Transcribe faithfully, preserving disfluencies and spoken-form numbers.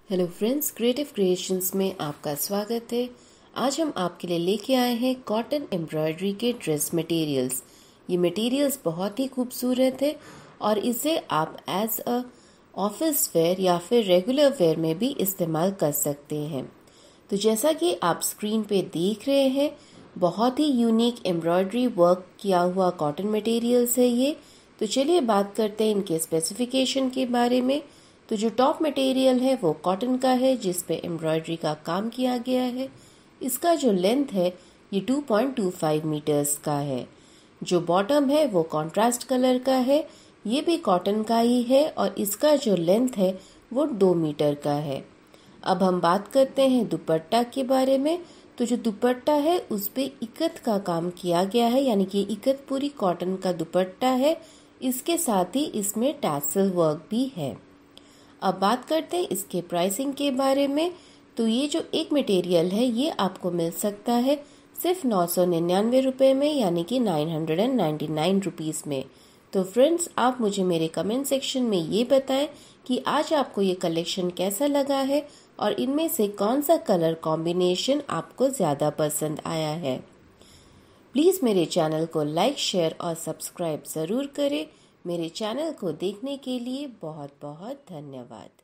Hello friends, creative creations में आपका स्वागत है। आज हम आपके लिए लेके आए हैं कॉटन एम्ब्रॉयडरी के ड्रेस मटेरियल्स। ये मटेरियल्स बहुत ही खूबसूरत है और इसे आप एज अ ऑफिस वेयर या फिर रेगुलर वेयर में भी इस्तेमाल कर सकते हैं। तो जैसा कि आप स्क्रीन पे देख रहे हैं, बहुत ही यूनिक एम्ब्रॉयडरी वर्क किया हुआ कॉटन मटेरियल्स है ये। तो चलिए बात करते हैं इनके स्पेसिफिकेशन के बारे में। तो जो टॉप मटेरियल है वो कॉटन का है जिस पे एम्ब्रॉयडरी का काम किया गया है। इसका जो लेंथ है ये two point two five metres का है। जो बॉटम है वो कॉन्ट्रास्ट कलर का है, ये भी कॉटन का ही है और इसका जो लेंथ है वो दो मीटर का है। अब हम बात करते हैं दुपट्टा के बारे में। तो जो दुपट्टा है उस पे इकत का काम किया गया है, यानी कि इकत पूरी कॉटन का दुपट्टा है। इसके साथ ही इसमें टैसल वर्क भी है। अब बात करते हैं इसके प्राइसिंग के बारे में। तो ये जो एक मटेरियल है ये आपको मिल सकता है सिर्फ नौ सौ निन्यानवे रुपये में, यानी कि nine hundred and ninety nine rupees में। तो फ्रेंड्स, आप मुझे मेरे कमेंट सेक्शन में ये बताएं कि आज आपको ये कलेक्शन कैसा लगा है और इनमें से कौन सा कलर कॉम्बिनेशन आपको ज़्यादा पसंद आया है। प्लीज़ मेरे चैनल को लाइक, शेयर और सब्सक्राइब ज़रूर करें। मेरे चैनल को देखने के लिए बहुत बहुत धन्यवाद।